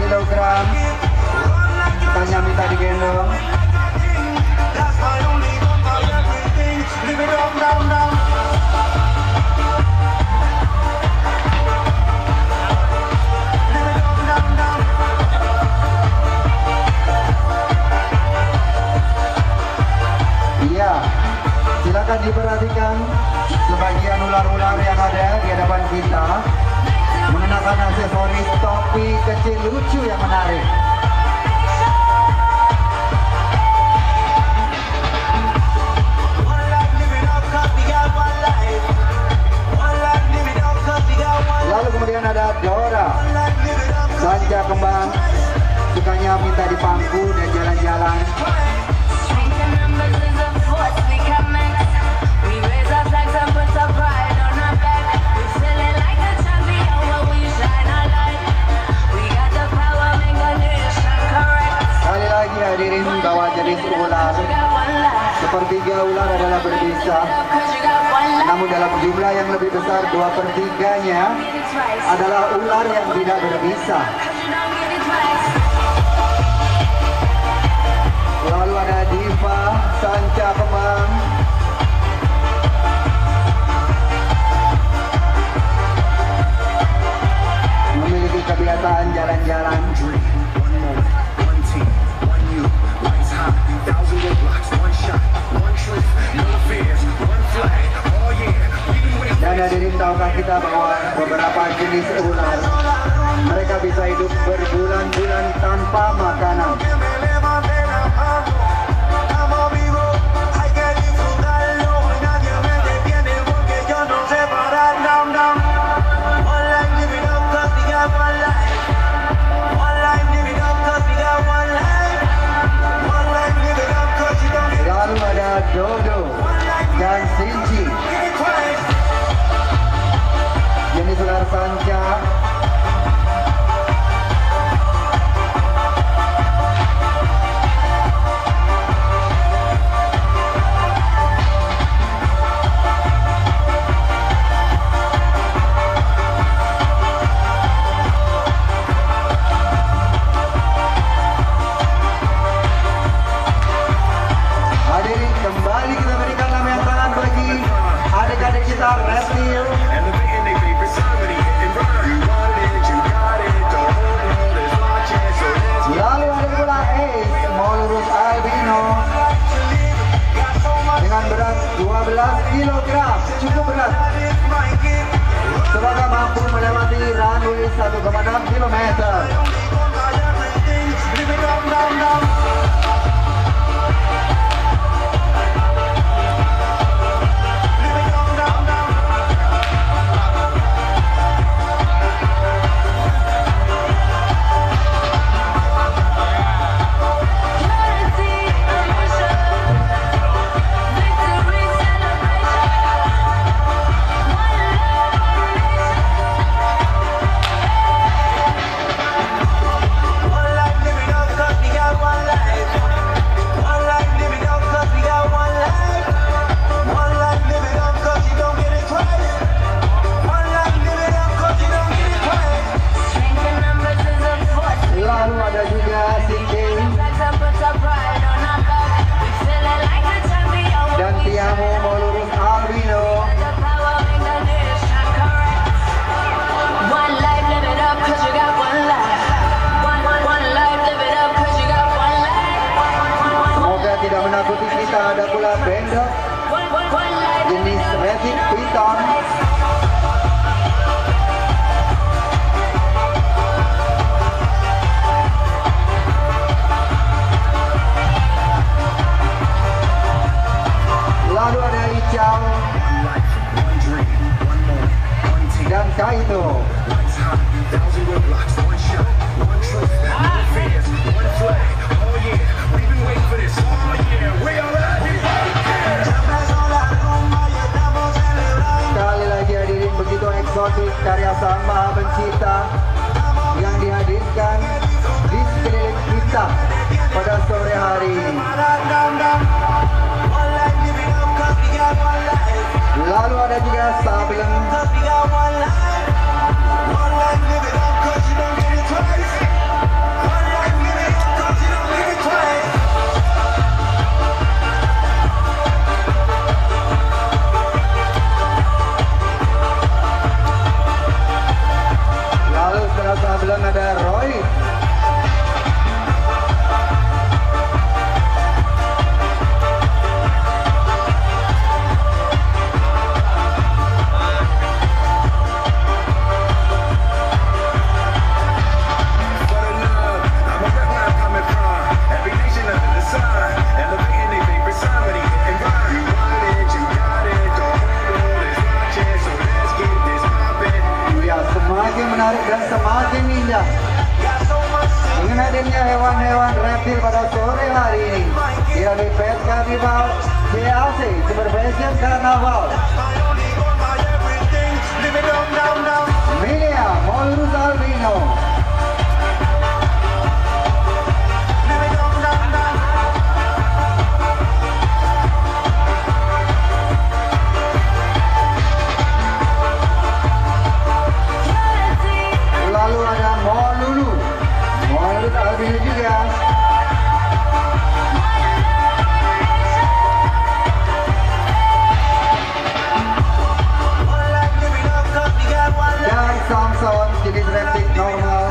kilogram. Tanya minta digendong. Iya, silakan diperhatikan sebagian ular-ular yang ada di hadapan kita mengenakan aksesoris topi kecil lucu yang menarik. Lalu kemudian ada Dora, sanca kembang, sukanya minta dipangku dan jalan-jalan. Sekali lagi hadirin bahwa jenis ular sepertiga ular adalah berbisa, namun dalam jumlah yang lebih besar 2/3-nya adalah ular yang tidak berbisa. Lalu ada Diva, sanca kembang. Memiliki kebiasaan jalan-jalan. Dan hadirin, tahukah kita bahwa beberapa jenis ular mereka bisa hidup berbulan-bulan tanpa makanan. Lalu ada Dodo dan Sinci, jenis ular sanca. Hadirin, kembali kita berikan lambaian tangan bagi adik-adik kita reptil. Lalu ada pula Ace, Molurus albino, dengan berat 12 kg, cukup berat. Semoga mampu melewati runway 1,6 km. Dengan hadirnya hewan-hewan reptil pada sore hari ini, dilalui Pet Carnival CAC Super Fashion Carnaval. Milia Molurus Albino. Lalu ada Molulu, Molurus Albino juga. Dan Samson jenis reptil normal.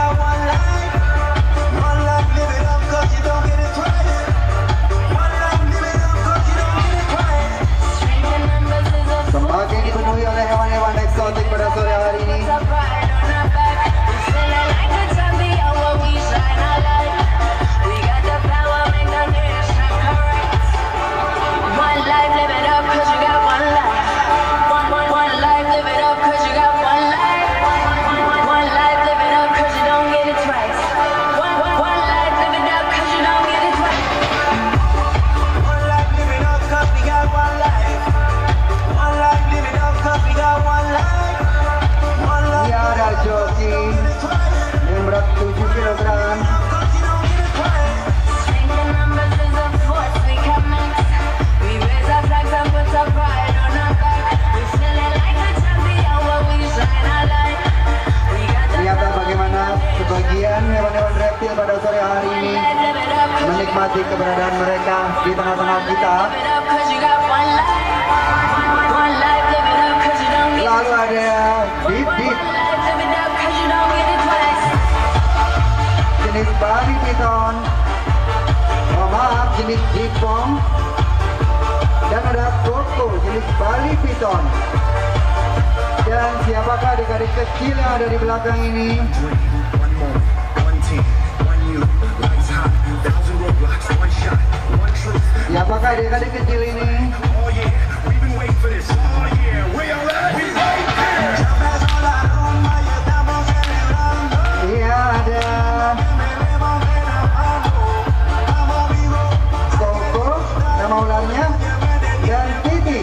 Semakin dipenuhi oleh hewan-hewan eksotik pada sore hari ini. Sebagian hewan-hewan reptil pada sore hari ini menikmati keberadaan mereka di tengah-tengah kita. Lalu ada bibit jenis babi piton, maaf jenis jipong, dan ada koko jenis bali piton. Dan siapakah adik-adik kecil yang ada di belakang ini? Siapakah adik-adik kecil ini? Iya, ada Koko, nama ularnya, dan Titi.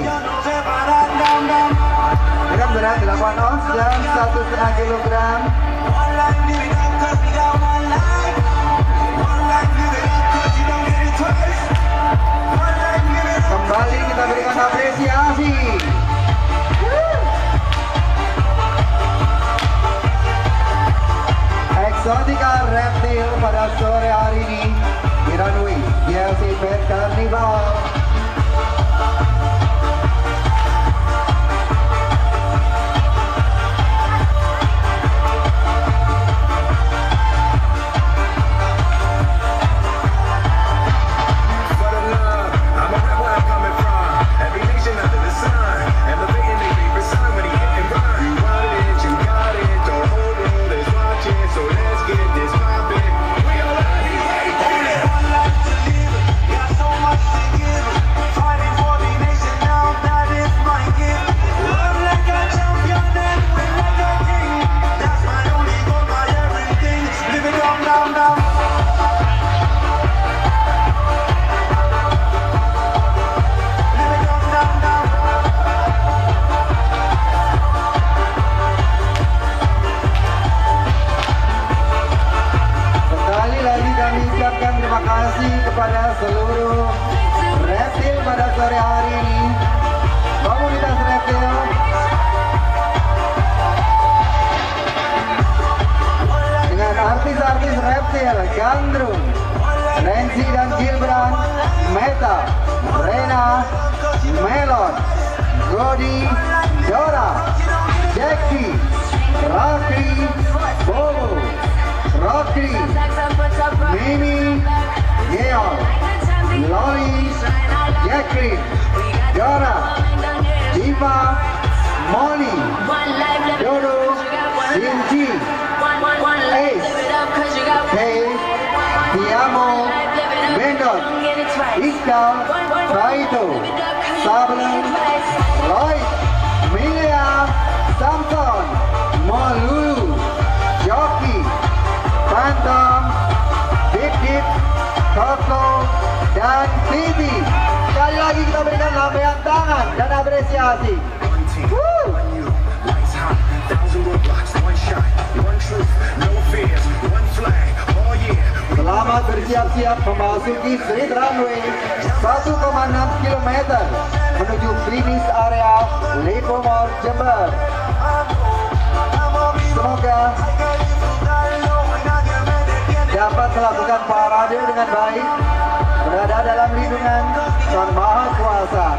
Dengan berat 8 ons dan 1,5 kilogram. Kembali kita berikan apresiasi. Exotica reptil pada sore hari ini dilalui CAC Pet Carnival. Kepada seluruh reptil pada sore hari ini, komunitas reptil. Dengan artis-artis reptil Gandrung, Nancy dan Gilbran, Meta, Rena, Melon, Godi, Dora, Jackie, Rocky, Bobo, Rocky, Mimi, Gail, Loli, Jacqueline, Dora, Diva, Molly, Dodo, Cindy, Ace, Kay, Tiamo, Bendot, Ika, Kaito, Sablon, Lloyd, Milia, Samson, Molulu, Jockey, Panther, Lizzy. Sekali lagi kita berikan lambaian tangan dan apresiasi. Selamat bersiap-siap memasuki street runway 1,6 km menuju finish area Lipo Mall Jember. Semoga dapat melakukan parade dengan baik, berada dalam lindungan Sang Maha Kuasa.